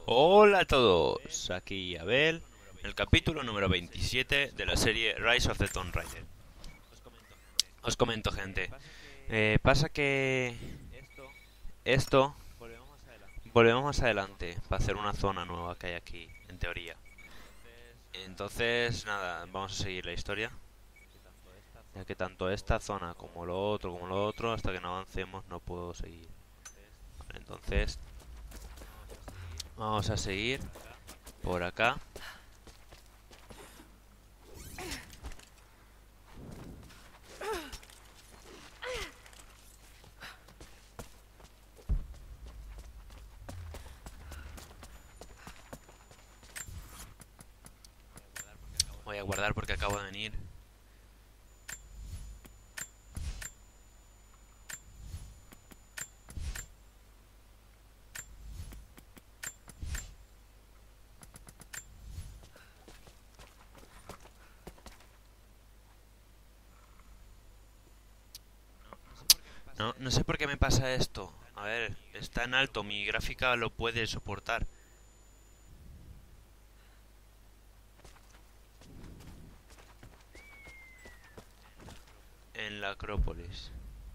Hola a todos, aquí Abel, en el capítulo número 27 de la serie Rise of the Tomb Raider. Os comento, gente, pasa que esto volvemos más adelante para hacer una zona nueva que hay aquí, en teoría. Entonces, nada, vamos a seguir la historia, ya que tanto esta zona como lo otro, hasta que no avancemos no puedo seguir. Vale, entonces, vamos a seguir por acá. Voy a guardar porque acabo de venir. No sé por qué me pasa esto. A ver, está en alto, mi gráfica lo puede soportar. En la Acrópolis.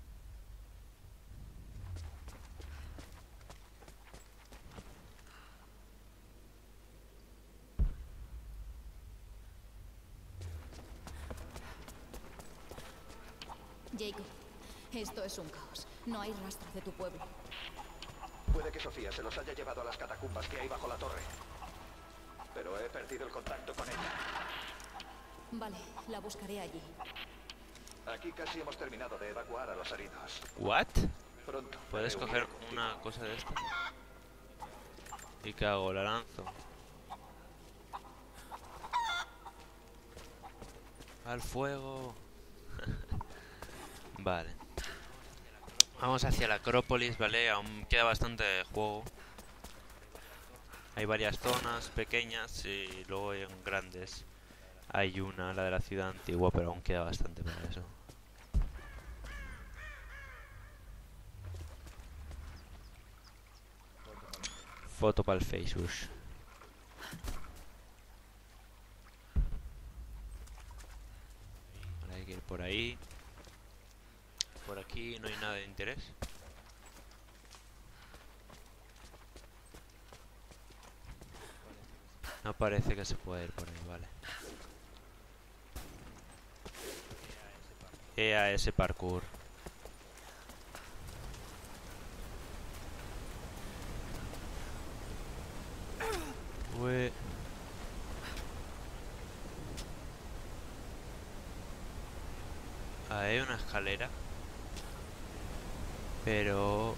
Jacob, esto es un caos. No hay rastro de tu pueblo. Puede que Sofía se los haya llevado a las catacumbas que hay bajo la torre. Pero he perdido el contacto con ella. Vale, la buscaré allí. Aquí casi hemos terminado de evacuar a los heridos. ¿What? Pronto. ¿Puedes me coger uniré contigo. una cosa de esta? ¿Y qué hago? La lanzo. Al fuego. Vale. Vamos hacia la Acrópolis, ¿vale? Aún queda bastante de juego. Hay varias zonas pequeñas y luego hay grandes. Hay una, la de la ciudad antigua, pero aún queda bastante para eso. Foto para el Facebook. Ahora hay que ir por ahí. Por aquí no hay nada de interés. No parece que se pueda ir por ahí, vale. EAS Parkour. Ue. Ah, hay una escalera. Pero...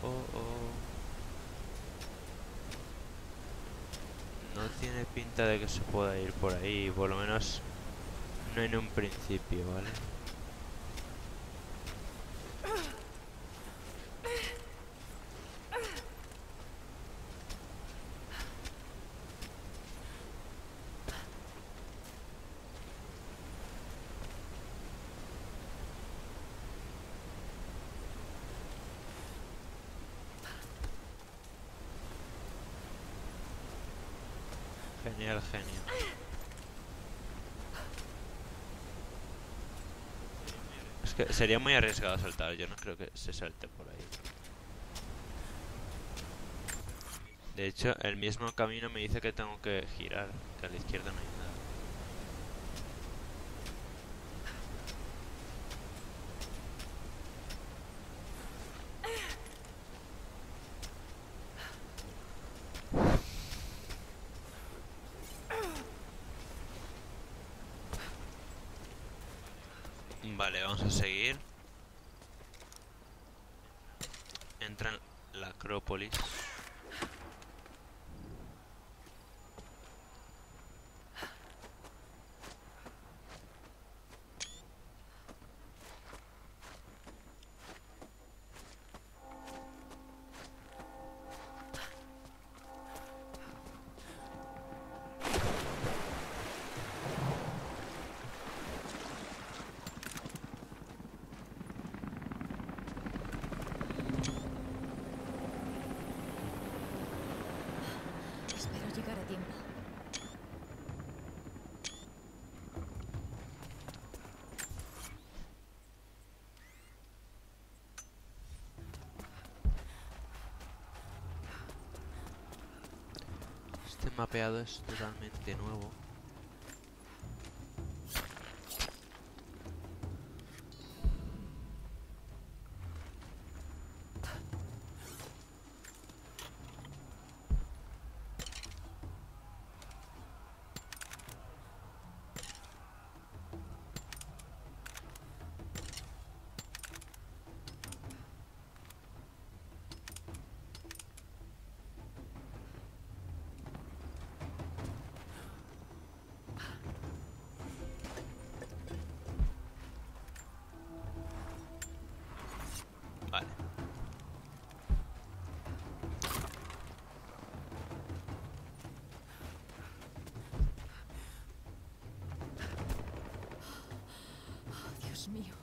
no tiene pinta de que se pueda ir por ahí. Por lo menos no en un principio, ¿vale? Genial, genio. Es que sería muy arriesgado saltar. Yo no creo que se salte por ahí. De hecho, el mismo camino me dice que tengo que girar. Que a la izquierda no hay nada. Vale, vamos a seguir. Entra en la Acrópolis. hace tiempo. Este mapeado es totalmente nuevo. Vale. Oh, Dios mío.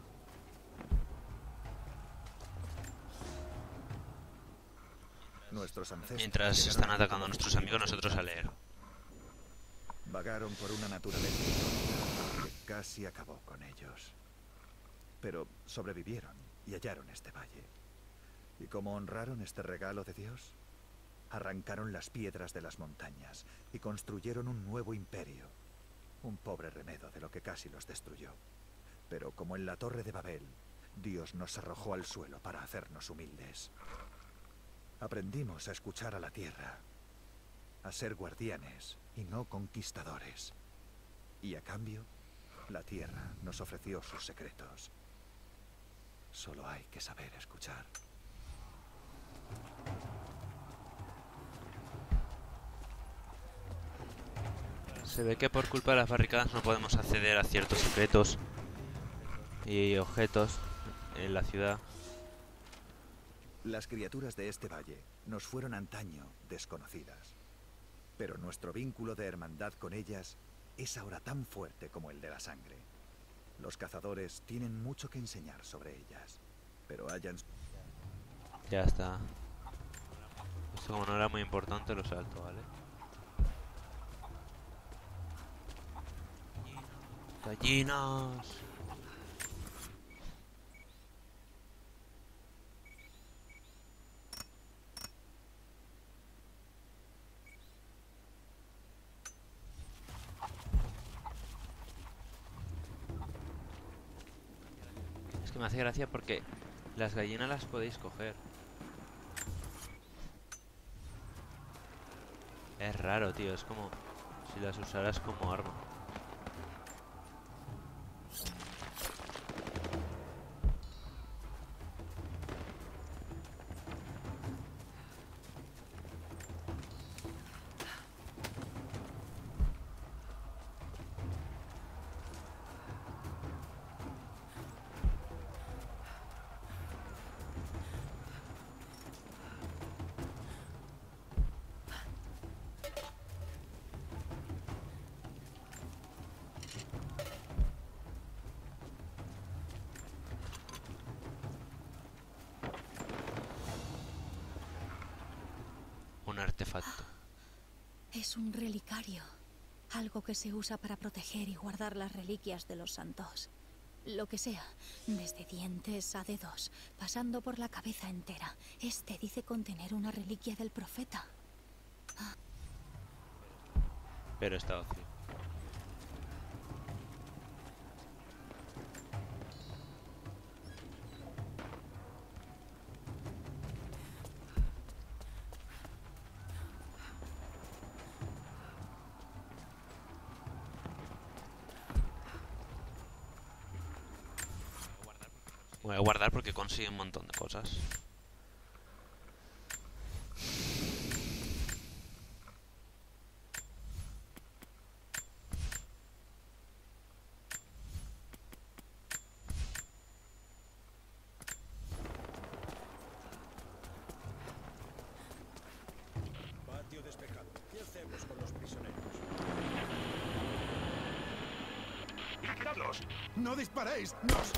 Nuestros ancestros Mientras llegaron están al atacando a último nuestros objetivo amigos, nosotros a con leer. Vagaron por una naturaleza incógnita que casi acabó con ellos. Pero sobrevivieron y hallaron este valle. ¿Y cómo honraron este regalo de Dios? Arrancaron las piedras de las montañas y construyeron un nuevo imperio. Un pobre remedio de lo que casi los destruyó. Pero como en la Torre de Babel, Dios nos arrojó al suelo para hacernos humildes. Aprendimos a escuchar a la tierra, a ser guardianes y no conquistadores. Y a cambio, la tierra nos ofreció sus secretos. Solo hay que saber escuchar. Se ve que por culpa de las barricadas no podemos acceder a ciertos secretos y objetos en la ciudad. Las criaturas de este valle nos fueron antaño desconocidas. Pero nuestro vínculo de hermandad con ellas es ahora tan fuerte como el de la sangre. Los cazadores tienen mucho que enseñar sobre ellas, pero hayan... Ya está. Esto como no era muy importante lo salto, ¿vale? Gallinas. Es que me hace gracia porque las gallinas las podéis coger. Es raro, tío. Es como si las usaras como arma. Un artefacto. Es un relicario. Algo que se usa para proteger y guardar las reliquias de los santos. Lo que sea, desde dientes a dedos, pasando por la cabeza entera. Este dice contener una reliquia del profeta. Pero está vacío. Voy a guardar porque consigue un montón de cosas. Patio despejado. ¿Qué hacemos con los prisioneros? ¡Vigiladlos! ¡No disparéis! ¡Nos!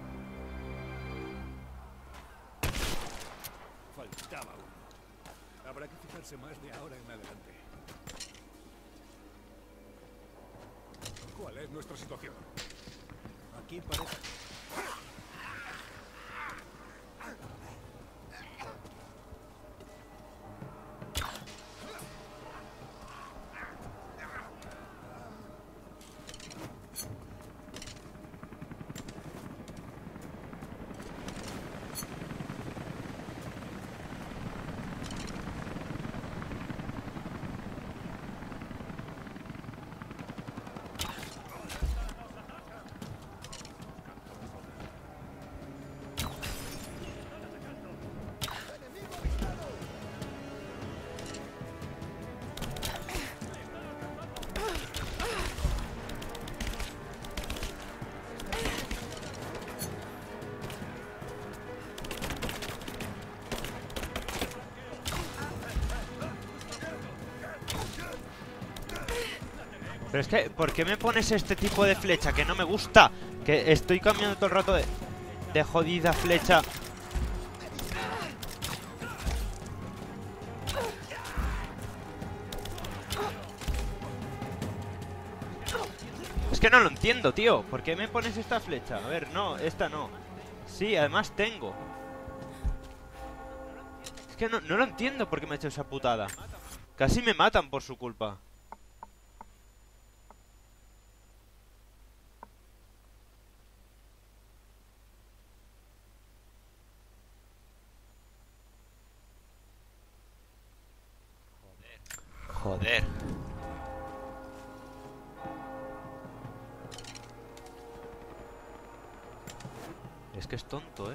Faltaba uno. Habrá que fijarse más de ahora en adelante. ¿Cuál es nuestra situación? Aquí parece... Pero es que, ¿por qué me pones este tipo de flecha? Que no me gusta. Que estoy cambiando todo el rato de jodida flecha. Es que no lo entiendo, tío. ¿Por qué me pones esta flecha? A ver, no, esta no. Sí, además tengo. Es que no lo entiendo por qué me ha hecho esa putada. Casi me matan por su culpa. Joder. Es que es tonto, ¿eh?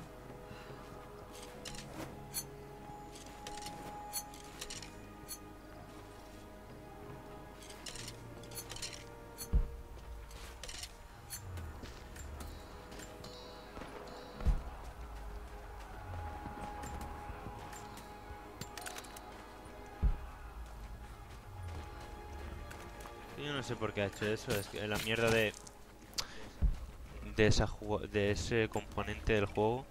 Yo no sé por qué ha hecho eso. Es que la mierda de ese componente del juego.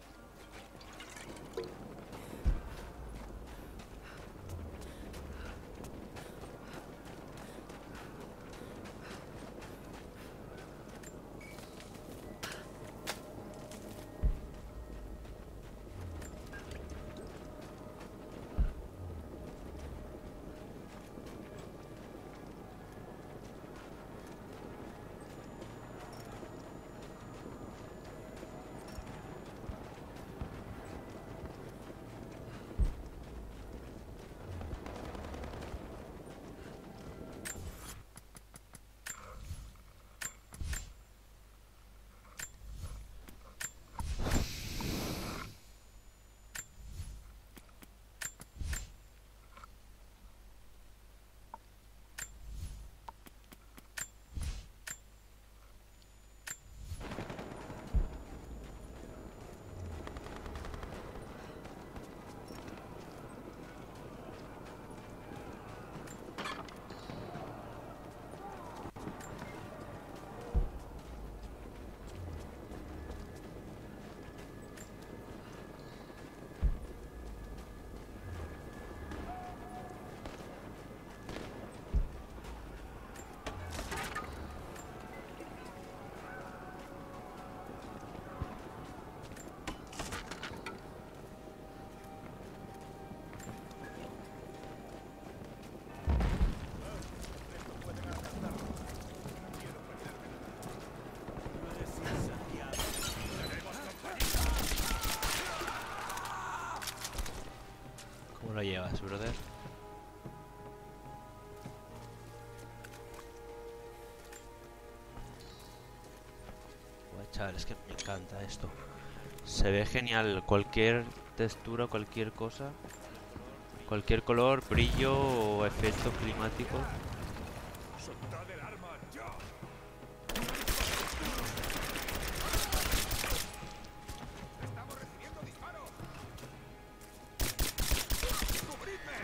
¿Cómo lo llevas, brother? Buah, chaval, es que me encanta esto. Se ve genial. Cualquier textura, cualquier cosa, cualquier color, brillo o efecto climático. ¡Soltad el arma, ya! ¡Estamos recibiendo disparos! ¡Cubridme!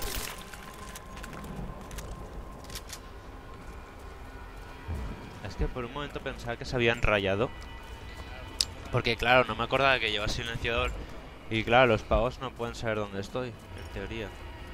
Es que por un momento pensaba que se habían rayado. Porque claro, no me acordaba que lleva silenciador. Y claro, los pavos no pueden saber dónde estoy, en teoría.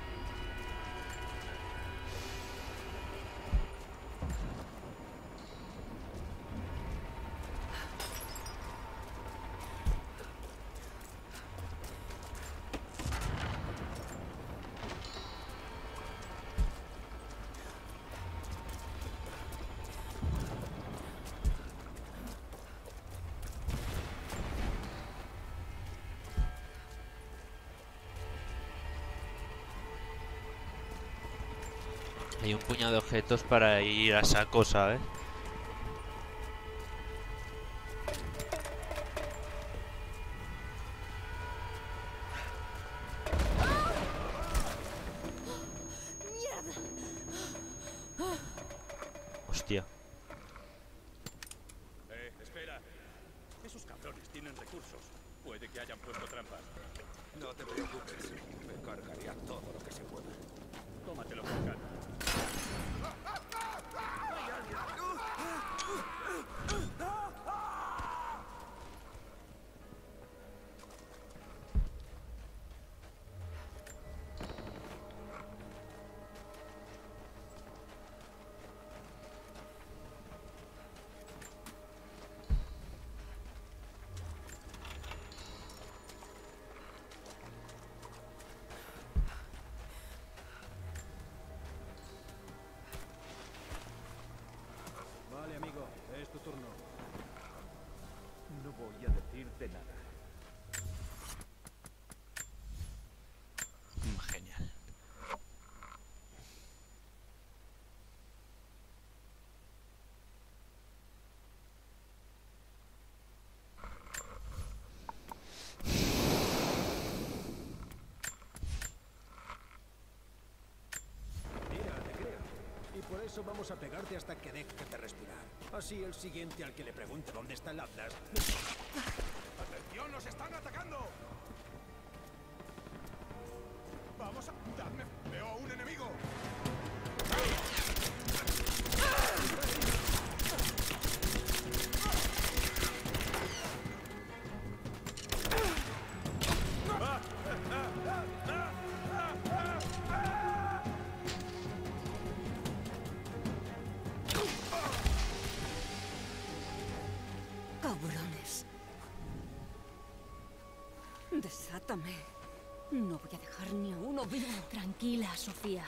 Hay un puñado de objetos para ir a saco, ¿sabes? Hostia. Espera. Esos cabrones tienen recursos. Puede que hayan puesto trampas. No te preocupes. Me cargaré a todo lo que se pueda. Tómatelo con calma. Vale, amigo. Es tu turno. No voy a decirte nada. Genial. Mira, te creo. Y por eso vamos a pegarte hasta que dejes de respirar. Así el siguiente al que le pregunte dónde está el Atlas... ¡Atención! ¡Nos están atacando! ¡Vamos a... ¡Dadme! ¡Veo a un enemigo! Cabrones. Desátame. No voy a dejar ni a uno vivo. Tranquila, Sofía.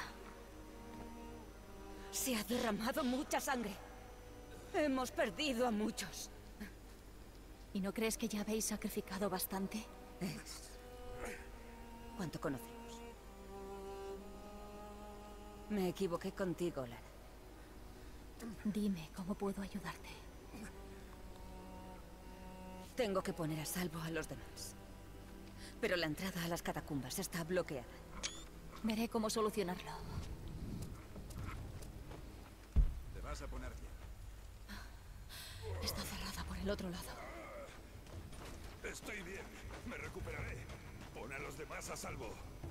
Se ha derramado mucha sangre. Hemos perdido a muchos. ¿Y no crees que ya habéis sacrificado bastante? ¿Cuánto conocemos? Me equivoqué contigo, Lara. Dime cómo puedo ayudarte. Tengo que poner a salvo a los demás. Pero la entrada a las catacumbas está bloqueada. Veré cómo solucionarlo. Te vas a poner bien. Está cerrada por el otro lado. Estoy bien. Me recuperaré. Pon a los demás a salvo.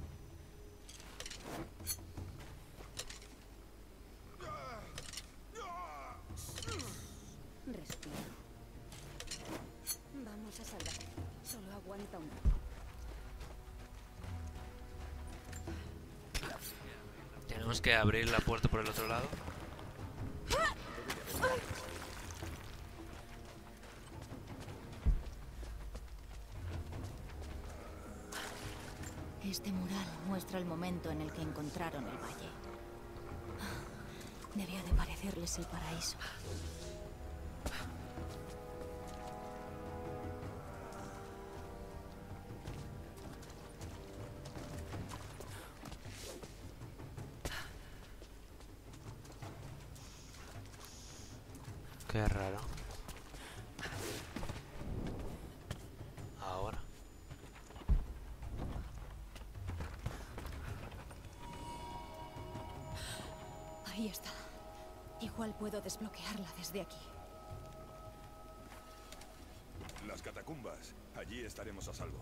Respira. Vamos a salvarte. Solo aguanta un poco. Tenemos que abrir la puerta por el otro lado. Este mural muestra el momento en el que encontraron el valle. Debía de parecerles el paraíso. Qué raro. Ahora. Ahí está. Igual puedo desbloquearla desde aquí. Las catacumbas. Allí estaremos a salvo.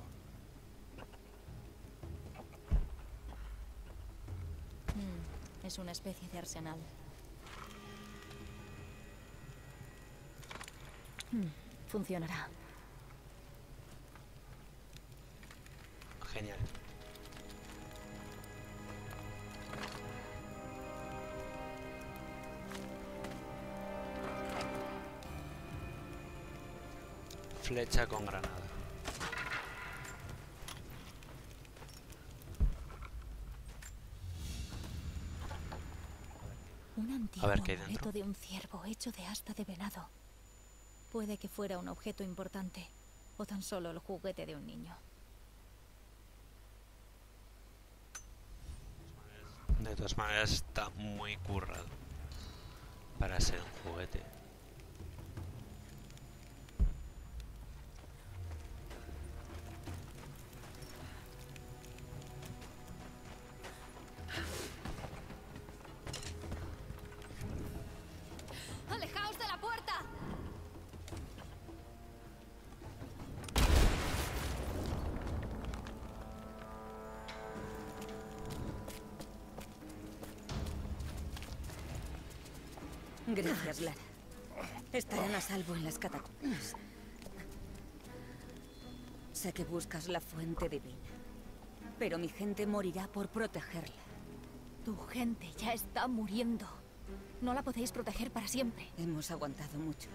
Es una especie de arsenal. Funcionará. Genial. Flecha con granada. Un antiguo A ver qué hay amuleto dentro. de un ciervo hecho de asta de venado. Puede que fuera un objeto importante, o tan solo el juguete de un niño. De todas maneras está muy currado para ser un juguete. ¡Alejaos de la puerta! Gracias, Lara. Estarán a salvo en las catacumbas. Sé que buscas la fuente divina, pero mi gente morirá por protegerla. Tu gente ya está muriendo. No la podéis proteger para siempre. Hemos aguantado mucho.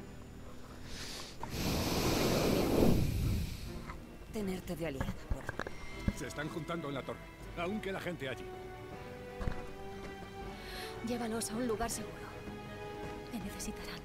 Tenerte de aliada por ahora. Se están juntando en la torre. Aún queda gente allí. Llévalos a un lugar seguro. Te necesitarán.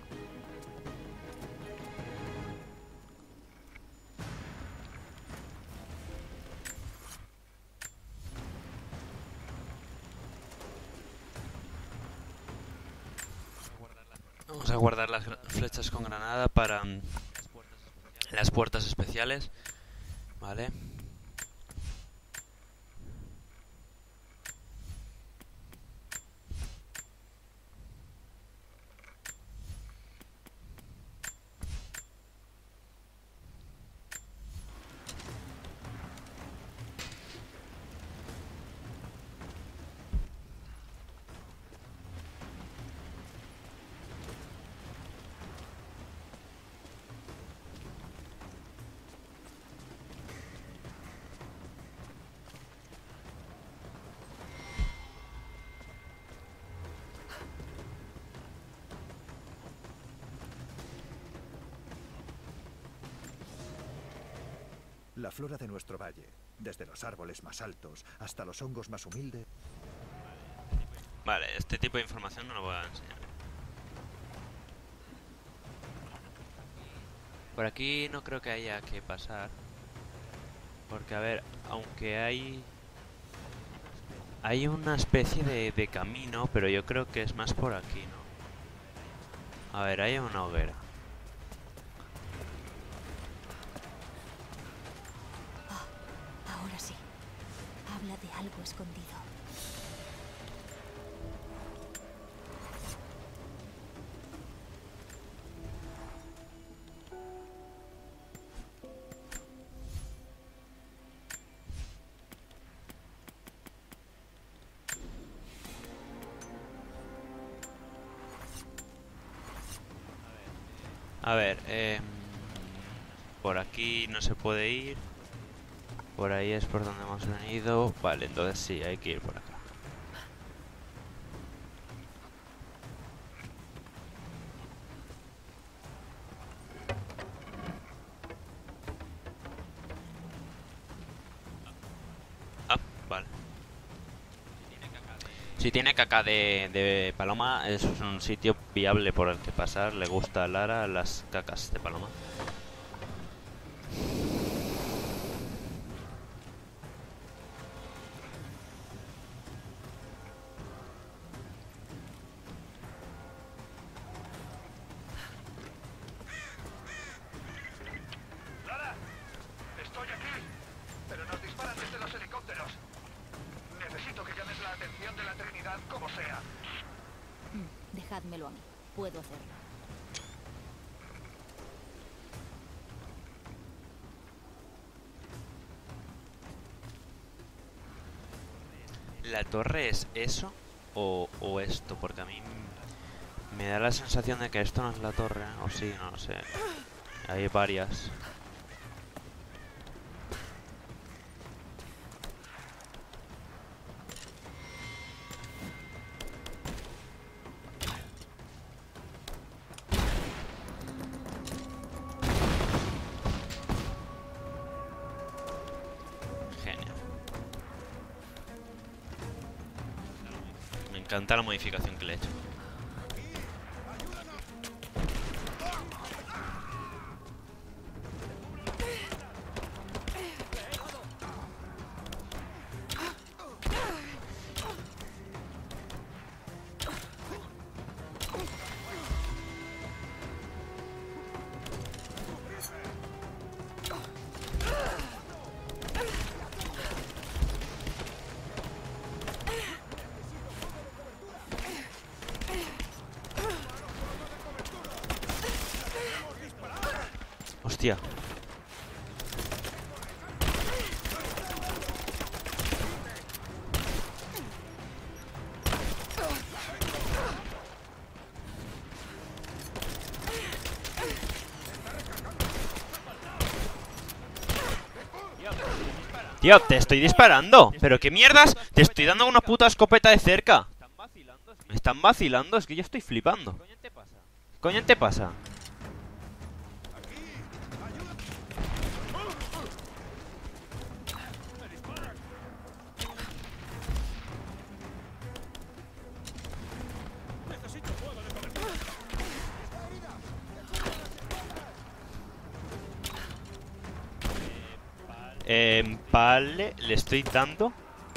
Vamos a guardar las flechas con granada para las puertas especiales. Vale. La flora de nuestro valle, desde los árboles más altos hasta los hongos más humildes. Vale, este tipo de información no lo voy a enseñar. Por aquí no creo que haya que pasar. Porque, a ver, aunque hay una especie de camino, pero yo creo que es más por aquí, ¿no? A ver, hay una hoguera. Ahora sí. Habla de algo escondido. A ver, por aquí no se puede ir. Por ahí es por donde hemos venido. Vale, entonces sí, hay que ir por acá. Ah, vale. Si tiene caca de paloma, es un sitio viable por el que pasar. Le gusta a Lara las cacas de paloma. ¡Lara! ¡Estoy aquí! Pero nos disparan desde los helicópteros. Necesito que llames la atención de la Trinidad como sea. Dejádmelo a mí. Puedo hacerlo. ¿La torre es eso o esto? Porque a mí me da la sensación de que esto no es la torre. O sí, no lo sé. Hay varias. Genial. Me encanta la modificación que le he hecho. Hostia. Tío, te estoy disparando. ¿Pero qué mierdas? Te estoy dando una puta escopeta de cerca. Me están vacilando, es que yo estoy flipando. ¿Qué coño te pasa? Vale, le estoy dando.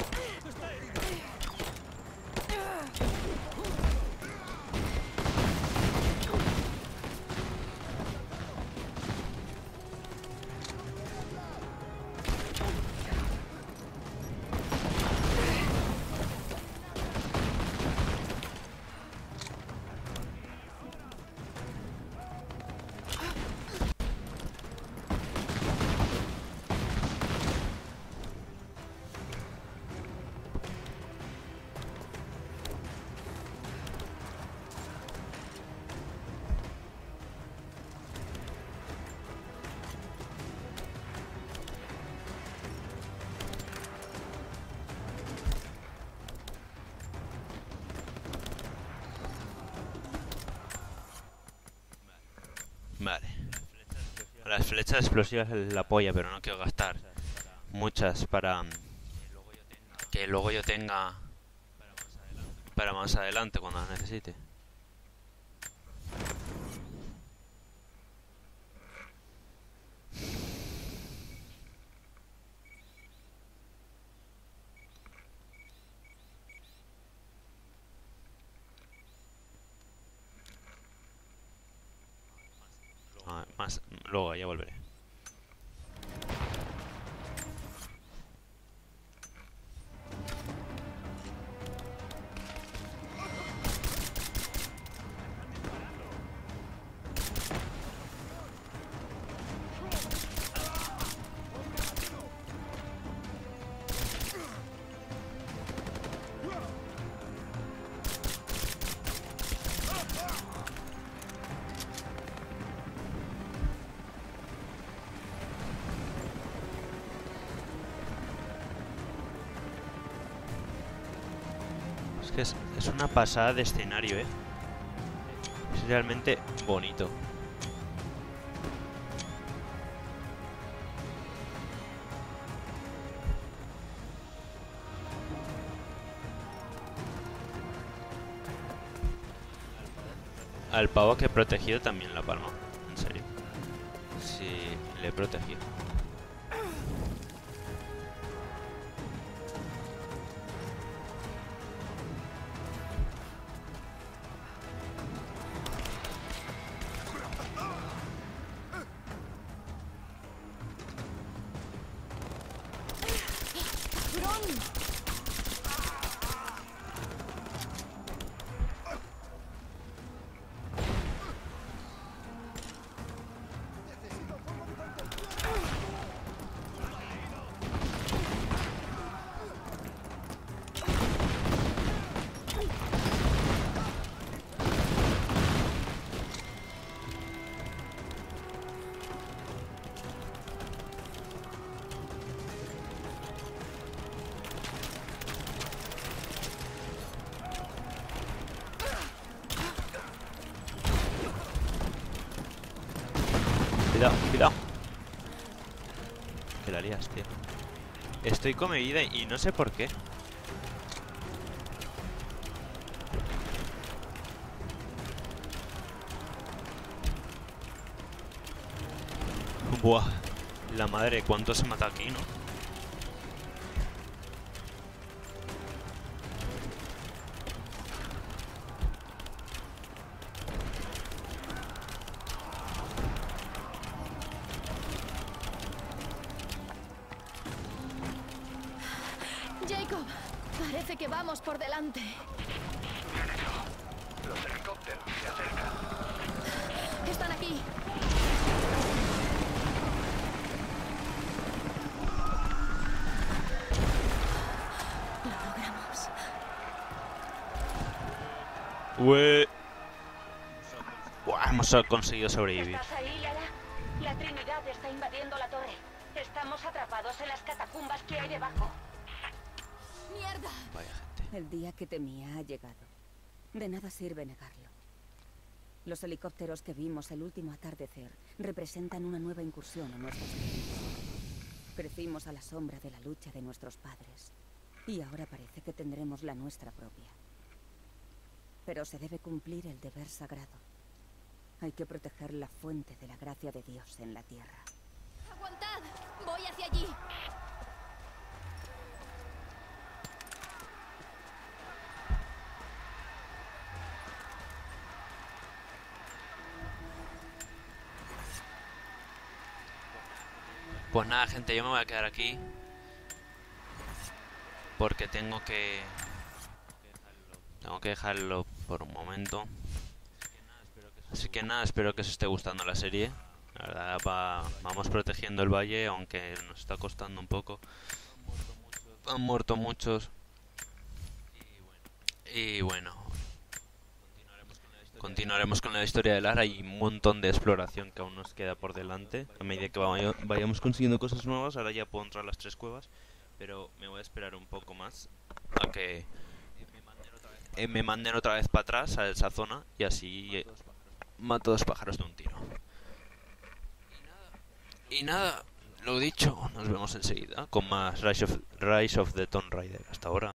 Vale. Las flechas explosivas es la polla, pero no quiero gastar muchas para que luego yo tenga para más adelante cuando las necesite. Más, luego ya volveré. Es una pasada de escenario, ¿eh? Es realmente bonito. Al pavo que he protegido también la palma. En serio. Sí, le he protegido. Cuidado, cuidado. Que la lías, tío. Estoy con mi vida y no sé por qué. Buah. La madre, ¿cuánto se mata aquí, no? Jacob, parece que vamos por delante. Bien hecho. Los helicópteros se acercan. Están aquí. Lo logramos. Buah, hemos conseguido sobrevivir. ¿Estás ahí, Lara? La Trinidad está invadiendo la torre. Estamos atrapados en las catacumbas que hay debajo. ¡Mierda! Vaya gente. El día que temía ha llegado. De nada sirve negarlo. Los helicópteros que vimos el último atardecer representan una nueva incursión en nuestras vidas. Crecimos a la sombra de la lucha de nuestros padres. Y ahora parece que tendremos la nuestra propia. Pero se debe cumplir el deber sagrado. Hay que proteger la fuente de la gracia de Dios en la tierra. ¡Aguantad! ¡Voy hacia allí! Pues nada, gente, yo me voy a quedar aquí. Porque tengo que dejarlo por un momento. Así que nada, espero que os esté gustando la serie. La verdad, vamos protegiendo el valle, aunque nos está costando un poco. Han muerto muchos. Y bueno, continuaremos con la historia de Lara. Hay un montón de exploración que aún nos queda por delante. A medida que vayamos consiguiendo cosas nuevas, ahora ya puedo entrar a las 3 cuevas. Pero me voy a esperar un poco más a que me manden otra vez para atrás a esa zona. Y así mato 2 pájaros de un tiro. Y nada, lo dicho, nos vemos enseguida con más Rise of the Tomb Raider. Hasta ahora.